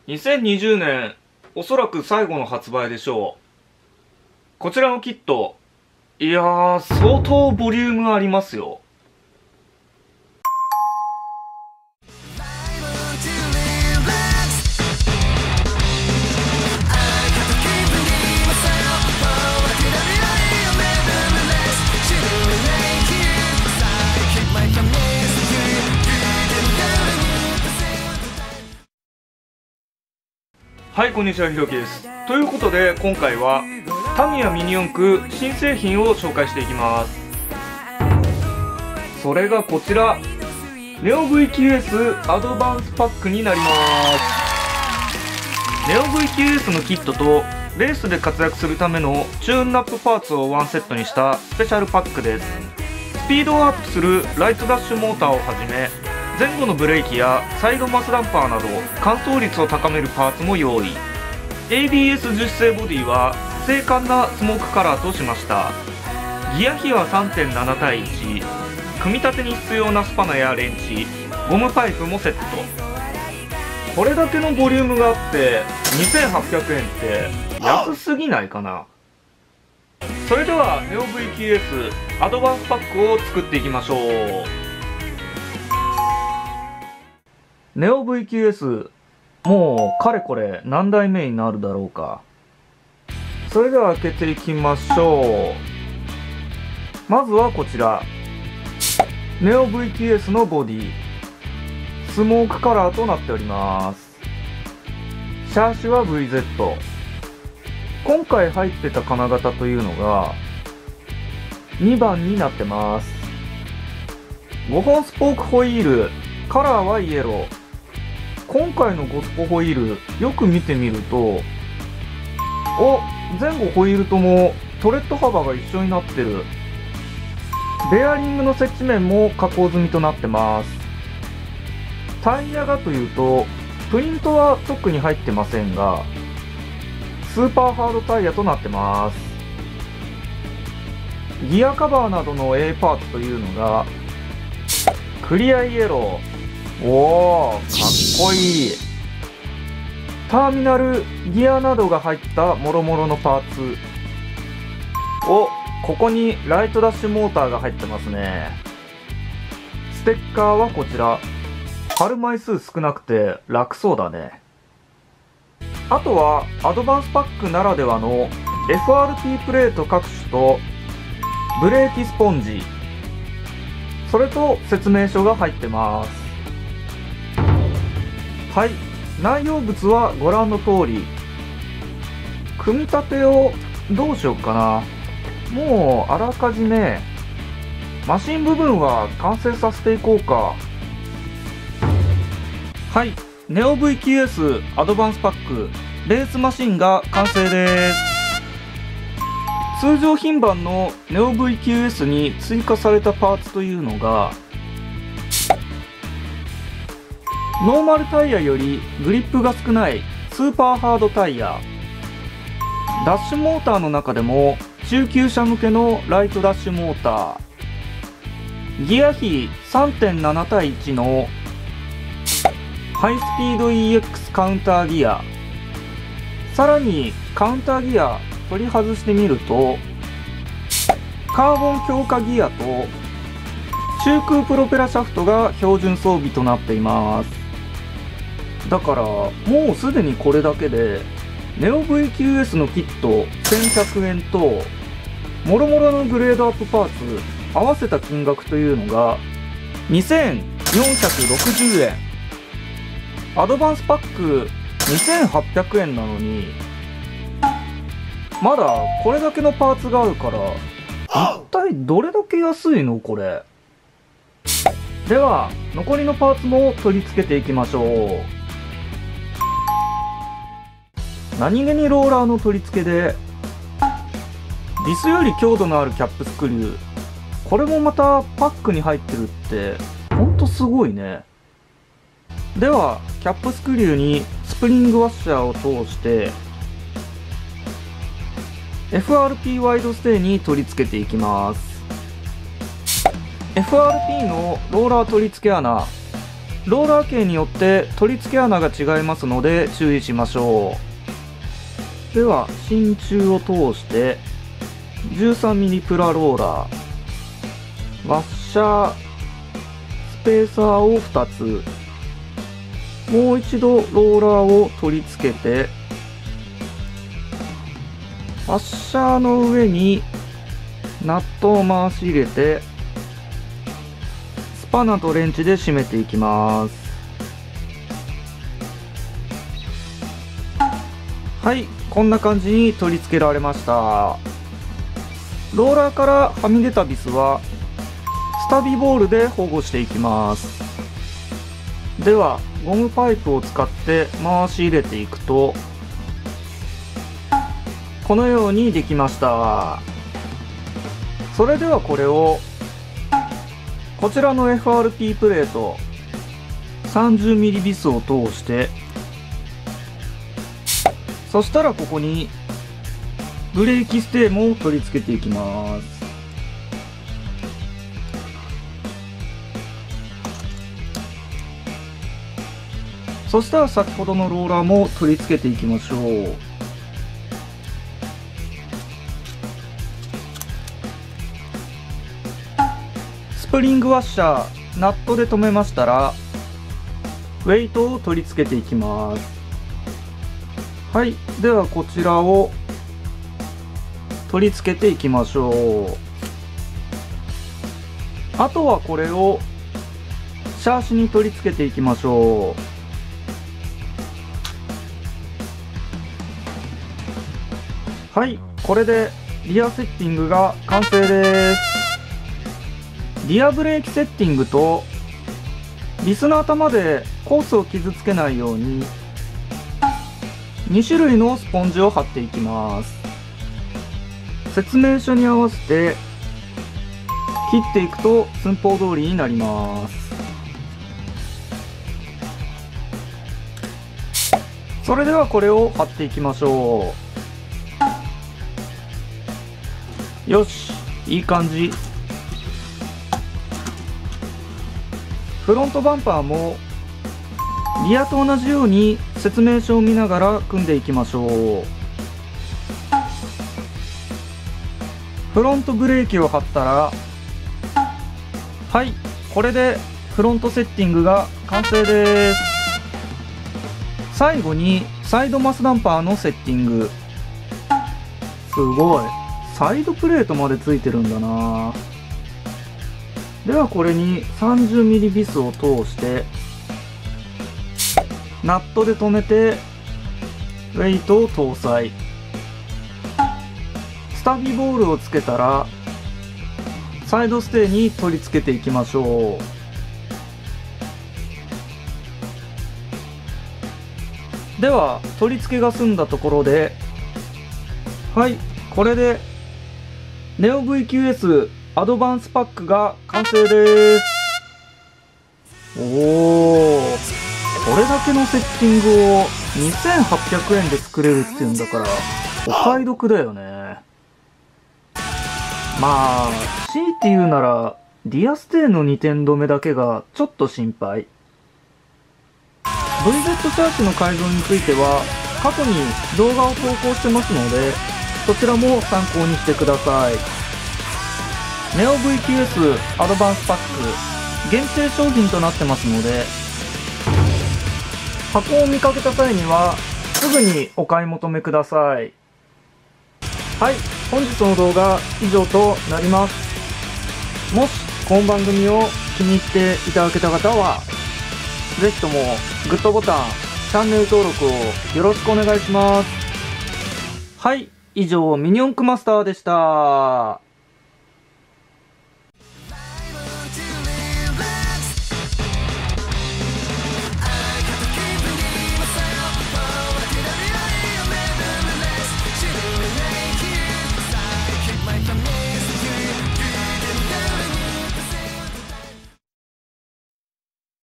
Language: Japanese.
2020年、おそらく最後の発売でしょう。こちらのキット、いやー、相当ボリュームありますよ。はい、こんにちは、ひろきです。ということで、今回はタミヤミニ四駆新製品を紹介していきます。それがこちら、ネオ VQS アドバンスパックになります。ネオ VQS のキットとレースで活躍するためのチューンナップパーツをワンセットにしたスペシャルパックです。スピードをアップするライトダッシュモーターをはじめ、前後のブレーキやサイドマスダンパーなど乾燥率を高めるパーツも用意。 ABS 樹脂製ボディは精悍なスモークカラーとしました。ギア比は 3.7 対1、組み立てに必要なスパナやレンチ、ゴムパイプもセット。これだけのボリュームがあって2800円って安すぎないかな。それではネオ VQS アドバンスパックを作っていきましょう。ネオ VQS、 もうかれこれ何代目になるだろうか。それでは開けていきましょう。まずはこちら、ネオ VQS のボディ、スモークカラーとなっております。シャーシは VZ。 今回入ってた金型というのが2番になってます。5本スポークホイール、カラーはイエロー。今回の5スポホイールよく見てみると、前後ホイールともトレッド幅が一緒になってる。ベアリングの接地面も加工済みとなってます。タイヤがというとプリントは特に入ってませんが、スーパーハードタイヤとなってます。ギアカバーなどの A パーツというのがクリアイエロー。おー、かっこいい。ターミナル、ギアなどが入ったもろもろのパーツ。ここにライトダッシュモーターが入ってますね。ステッカーはこちら。貼る枚数少なくて楽そうだね。あとはアドバンスパックならではの FRP プレート各種とブレーキスポンジ、それと説明書が入ってます。はい、内容物はご覧の通り。組み立てをどうしようかな。もうあらかじめマシン部分は完成させていこうか。はい、ネオ VQS アドバンスパックレースマシンが完成です。通常品番のネオ VQS に追加されたパーツというのが、ノーマルタイヤよりグリップが少ないスーパーハードタイヤ、ダッシュモーターの中でも中級者向けのライトダッシュモーター、ギア比 3.7 対1のハイスピード EX カウンターギア、さらにカウンターギア取り外してみるとカーボン強化ギアと中空プロペラシャフトが標準装備となっています。だからもうすでにこれだけでネオ VQS のキット1100円ともろもろのグレードアップパーツ合わせた金額というのが2460円。アドバンスパック2800円なのにまだこれだけのパーツがあるから、一体どれだけ安いのこれ。では残りのパーツも取り付けていきましょう。何気にローラーの取り付けでビスより強度のあるキャップスクリュー、これもまたパックに入ってるってほんとすごいね。ではキャップスクリューにスプリングワッシャーを通して FRP ワイドステイに取り付けていきます。FRP のローラー取り付け穴、 ローラー径によって取り付け穴が違いますので注意しましょう。では真鍮を通して 13mm プラローラー、ワッシャー、スペーサーを2つ、もう一度ローラーを取り付けて、ワッシャーの上にナットを回し入れて、スパナとレンチで締めていきます。はい、こんな感じに取り付けられました。ローラーからはみ出たビスはスタビボールで保護していきます。ではゴムパイプを使って回し入れていくと、このようにできました。それではこれをこちらの FRP プレート 30mm ビスを通して、そしたらここにブレーキステーもを取り付けていきます。そしたら先ほどのローラーも取り付けていきましょう。スプリングワッシャー、ナットで留めましたらウェイトを取り付けていきます。はい、ではこちらを取り付けていきましょう。あとはこれをシャーシに取り付けていきましょう。はい、これでリアセッティングが完成です。リアブレーキセッティングとビスの頭でコースを傷つけないように2種類のスポンジを貼っていきます。説明書に合わせて切っていくと寸法通りになります。それではこれを貼っていきましょう。よし、いい感じ。フロントバンパーもリアと同じように説明書を見ながら組んでいきましょう。フロントブレーキを貼ったら、はい、これでフロントセッティングが完成です。最後にサイドマスダンパーのセッティング。すごい、サイドプレートまでついてるんだな。ではこれに 30mm ビスを通してナットで留めてウェイトを搭載、スタビボールをつけたらサイドステーに取り付けていきましょう。では取り付けが済んだところで、はい、これで NEO-VQS アドバンスパックが完成です。おお、これだけのセッティングを2800円で作れるっていうんだからお買い得だよね。まあ強いて言うならリアステーの2点止めだけがちょっと心配。 VZ シャーシの改造については過去に動画を投稿してますので、そちらも参考にしてください。NEO-VQS アドバンスパック限定商品となってますので、箱を見かけた際にはすぐにお買い求めください。はい、本日の動画以上となります。もしこの番組を気に入っていただけた方はぜひともグッドボタン、チャンネル登録をよろしくお願いします。はい、以上ミニ四駆マスターでした。